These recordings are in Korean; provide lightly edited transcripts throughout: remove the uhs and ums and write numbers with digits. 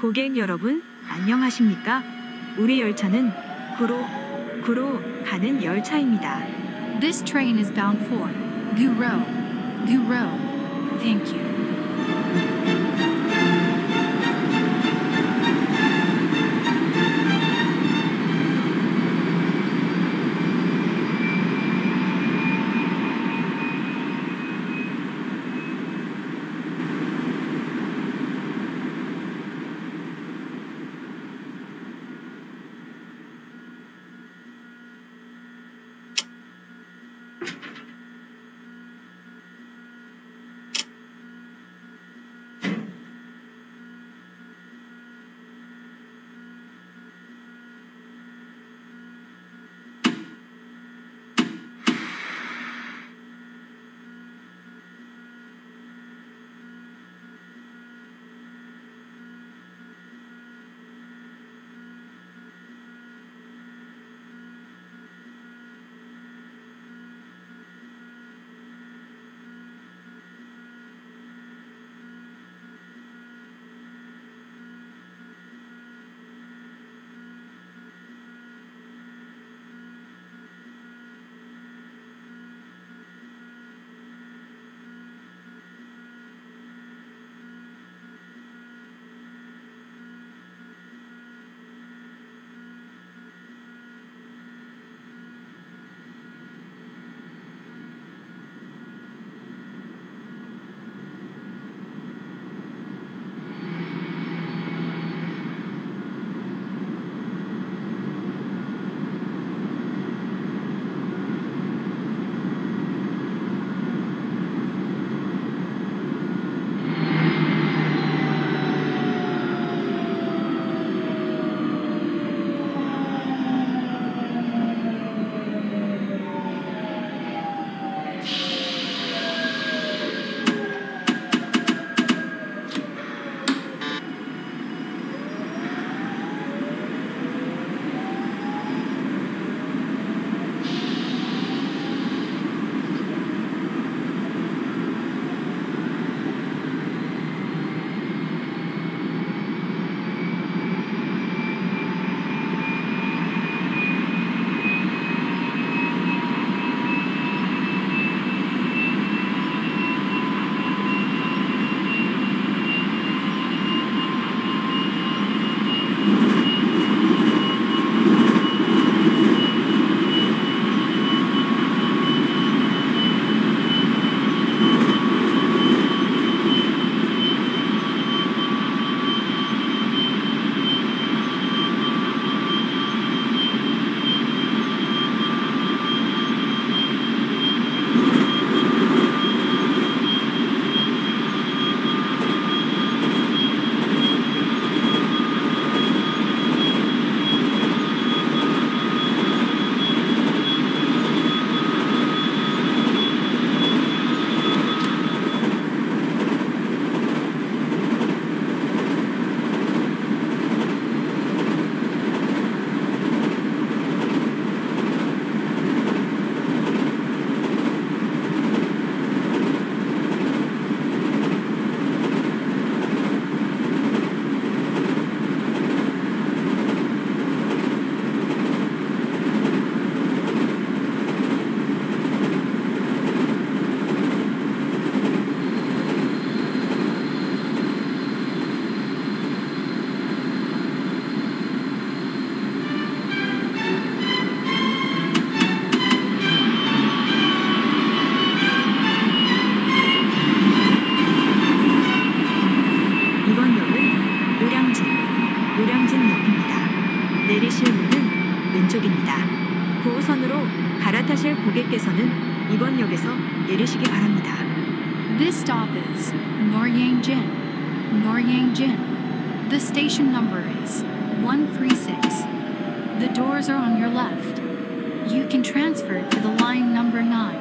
고객 여러분, 안녕하십니까? 우리 열차는 구로 가는 열차입니다. This train is bound for Guro. Thank you. 내리실 문은 왼쪽입니다. 고호선으로 갈아타실 고객께서는 이번 역에서 내리시기 바랍니다. This stop is Noryangjin. The station number is 136. The doors are on your left. You can transfer to the line number 9.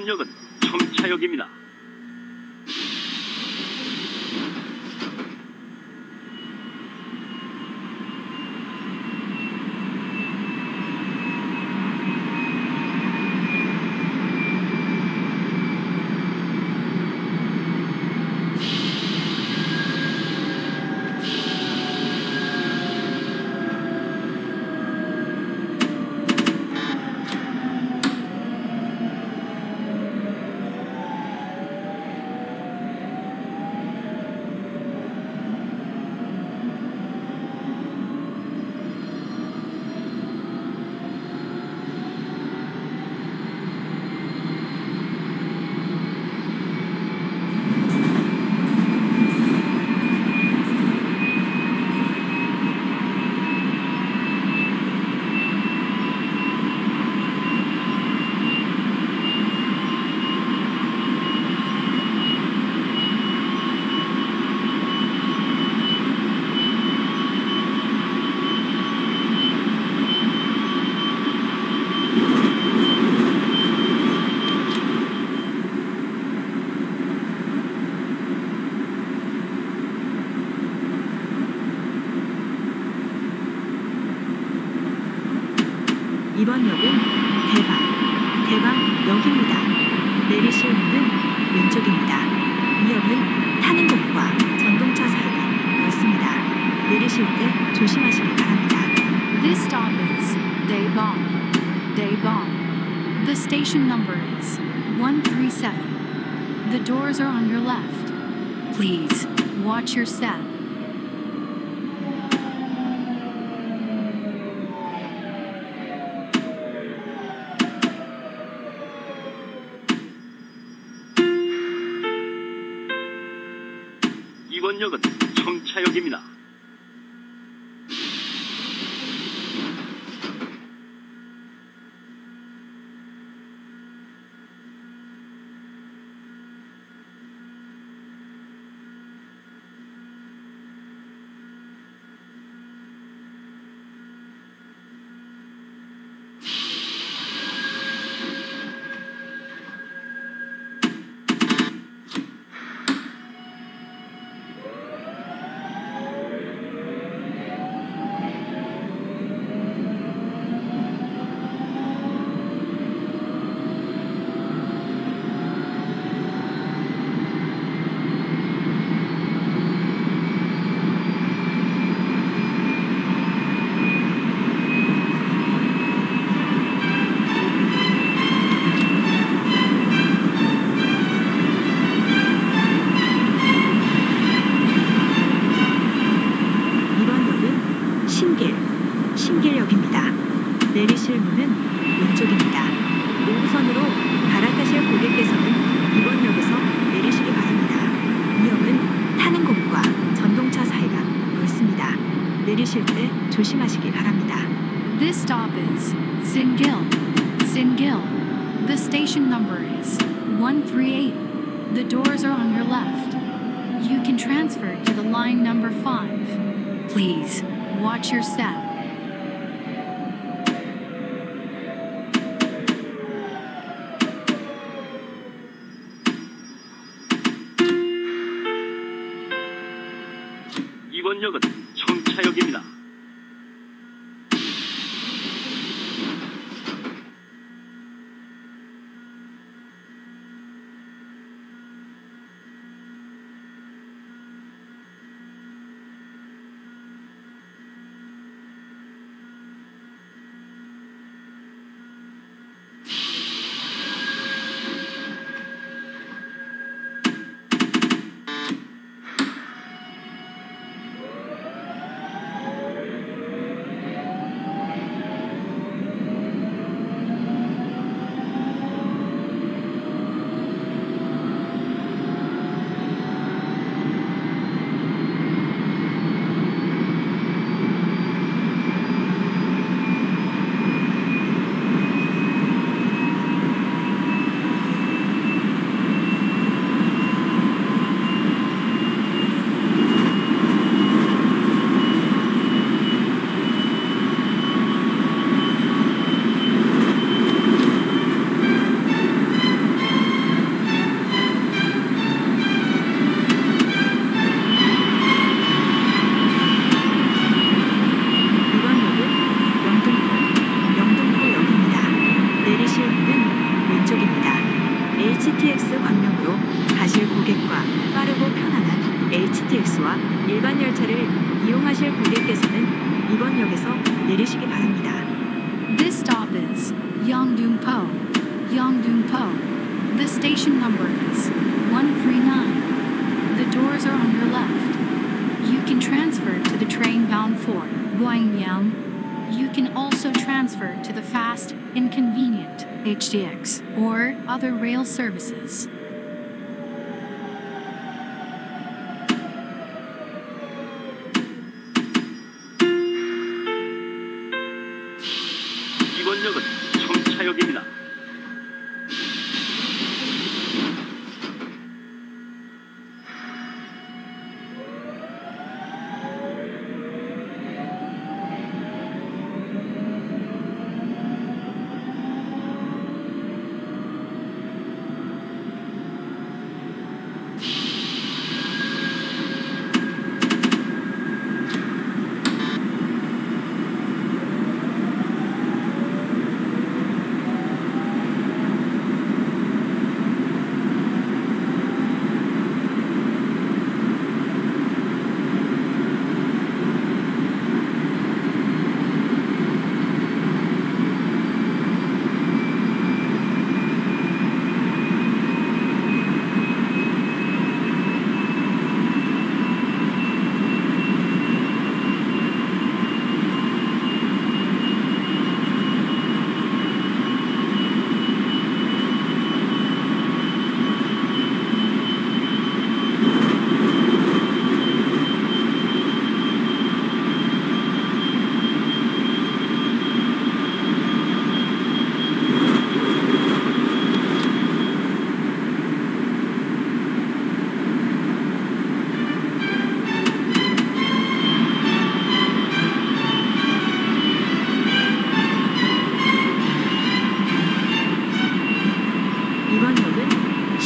역은 청차역입니다. 이번 역은 대방역입니다. 내리실 문은 왼쪽입니다. 이 역은 타는 곳과 전동차 사이가 넓습니다. 내리실 때 조심하시기 바랍니다. This stop is Daebong. Daebong. The station number is 137. The doors are on your left. Please watch your step. 이번 역은 청차역입니다. 신길역입니다. 내리실 문은 왼쪽입니다. 5호선으로 갈아타실 고객께서는 이번 역에서 내리시기 바랍니다. 이 역은 타는 곳과 전동차 사이가 넓습니다. 내리실 때 조심하시기 바랍니다. This stop is Singil. The station number is 138. The doors are on your left. You can transfer to the line number 5. Please watch your step. 이번 역은 청차역입니다. 버스와 일반 열차를 이용하실 고객께서는 이번 역에서 내리시기 바랍니다. This stop is Yeongdeungpo. Yeongdeungpo. The station number is 139. The doors are on your left. You can transfer to the train bound for Gwangyang. You can also transfer to the fast and convenient HDX or other rail services. 이번 역은 청차역입니다. 이번 역은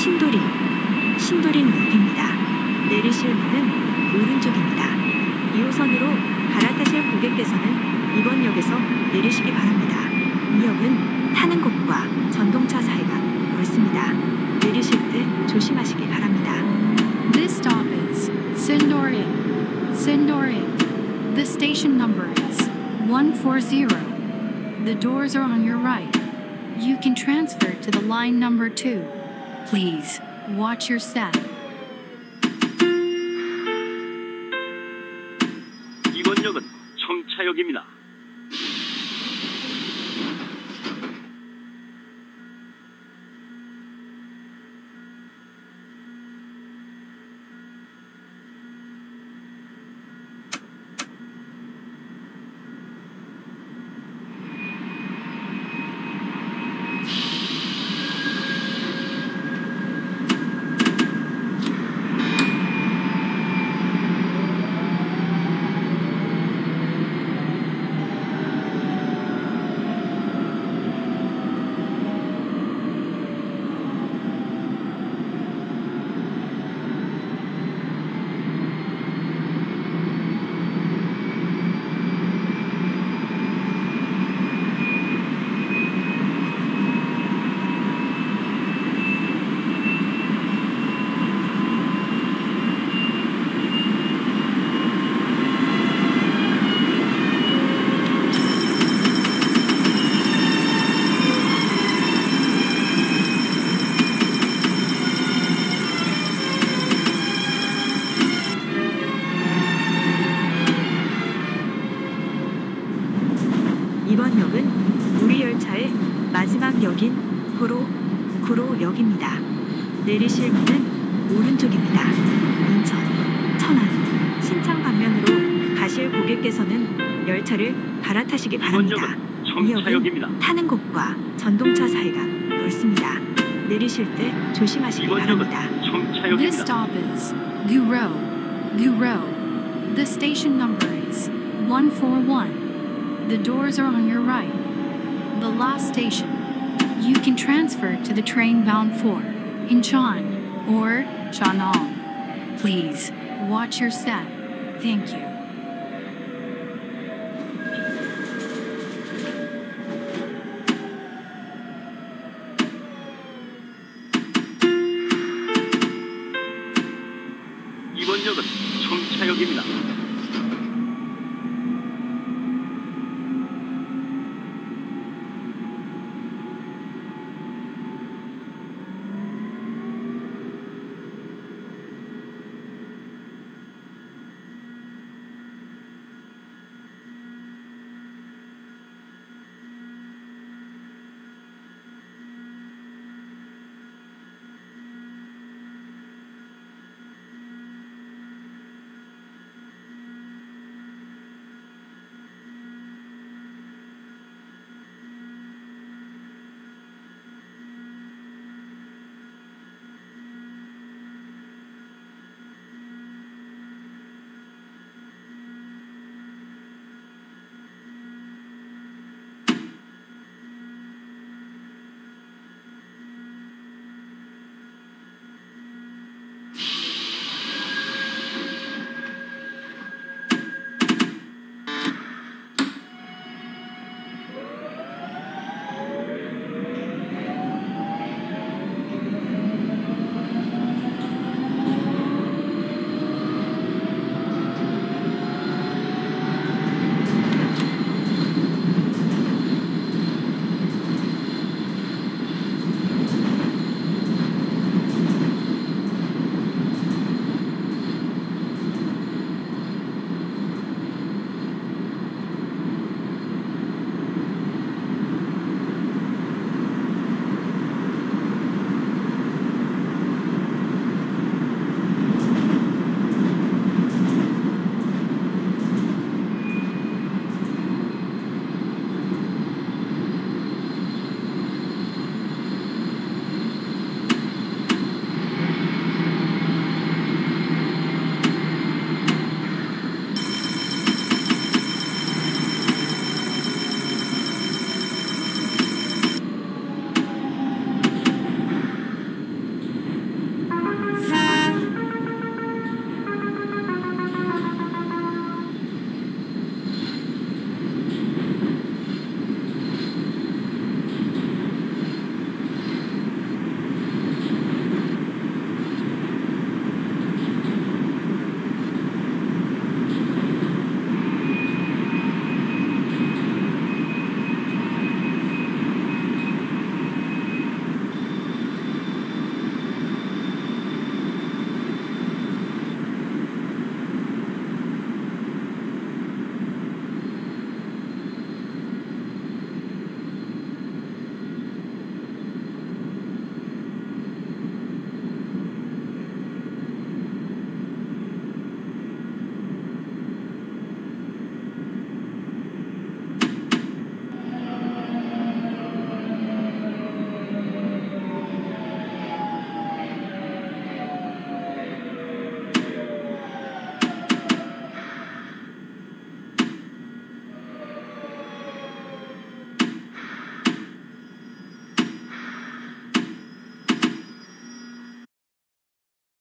신도림역입니다. 내리실 문은 오른쪽입니다. 2호선으로 갈아타실 고객께서는 이번 역에서 내리시기 바랍니다. 이 역은 타는 곳과 전동차 사이가 넓습니다. 내리실 때 조심하시기 바랍니다. This stop is Sindorim. Sindorim. The station number is 140. The doors are on your right. You can transfer to the line number 2. Please watch your step. 이번 역은 청차역입니다. 이번 역은 우리 열차의 마지막 역인 구로역입니다. 내리실 문은 오른쪽입니다. 인천, 천안, 신창 방면으로 가실 고객께서는 열차를 갈아타시기 이번 바랍니다. 역은 이 역은 청차역입니다. 타는 곳과 전동차 사이가 넓습니다. 내리실 때 조심하시기 이번 역은 바랍니다. This 청차역입니다. stop is Guro. Guro. The station number is 141. The doors are on your right. The last station. You can transfer to the train bound for Incheon or Cheongnam. Please watch your step. Thank you. 이번 이번 역은 청차역입니다.